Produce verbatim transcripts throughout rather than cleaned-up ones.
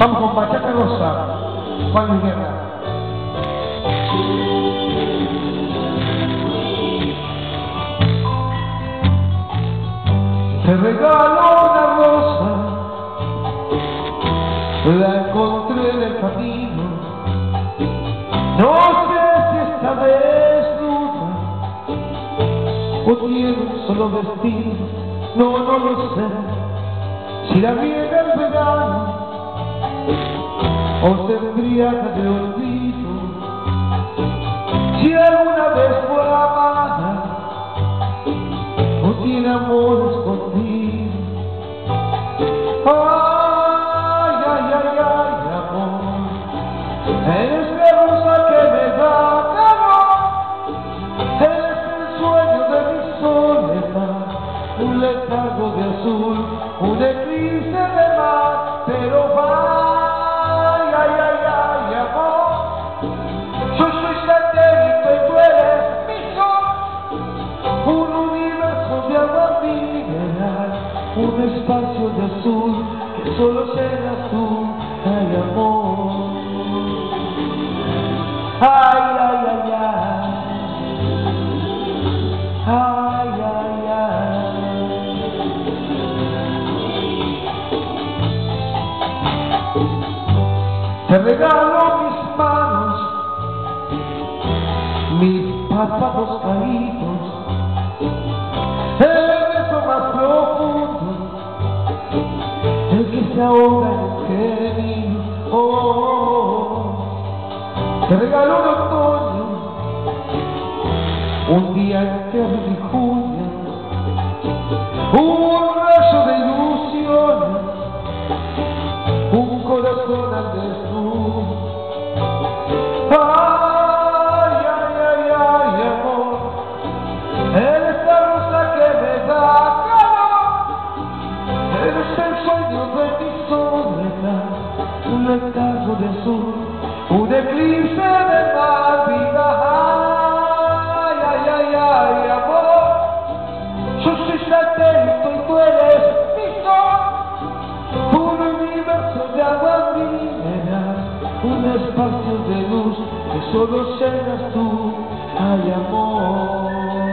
Vamos con Bachata Rosa, Juan Luis Guerra. Te regalo una rosa, la encontré en el camino. No sé si está desnuda o tiene un solo vestido. No, no lo sé. Si la vi en el verano o se embriaga de olvido, si alguna vez fue amada o tiene amor escondido. Ay, ay, ay, ay, amor, eres la rosa que me da calor, eres el sueño de mi soledad, un letargo de azul, un eclipse de mar, pero ay, ay, ay, ay, amor, yo soy satélite y tú eres mi sol, un universo de agua mineral, un espacio de azul que solo serás tú, ay, amor, ay, ay, ay, ay, ay, ay, ay. Te regalo mis manos, mis párpados caídos, el beso más profundo, el que se ahoga en el genio. Oh, oh, oh. Te regalo un otoño, un día entero de junio, un rayo de ilusiones, un corazón al desnudo. Ay, ay, ay, ay, amor, eres la rosa que me da calor, eres el sueño de mi soledad, un letargo de azul, un eclipse de mar, vida. Ay, ay, ay, ay, amor, yo soy satélite y tú eres mi sol, un universo de agua mineral, un espacio de luz que solo serás tú, ay, amor.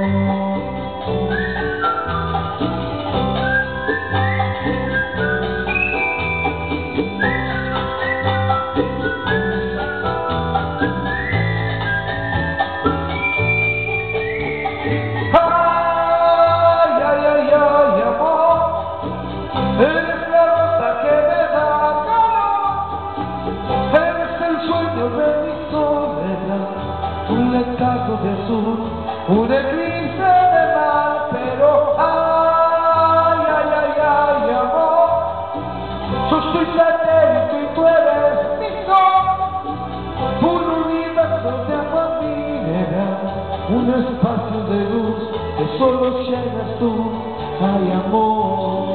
Ay, ay, ay, ay, amor, eres la rosa que me da calor, eres el sueño de mi soledad, un letargo de azul, un eclipse de mar, pero ay, ay, ay, ay, amor, yo soy satélite y tú eres mi sol, un universo de agua mineral, un espacio de luz que solo llenas tú, ay, amor.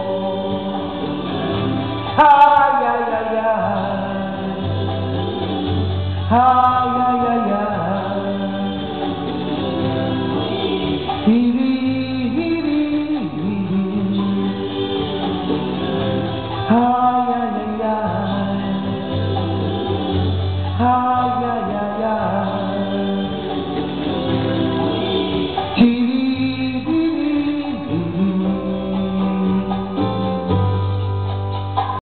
Ay, ay, ay, ay, ay.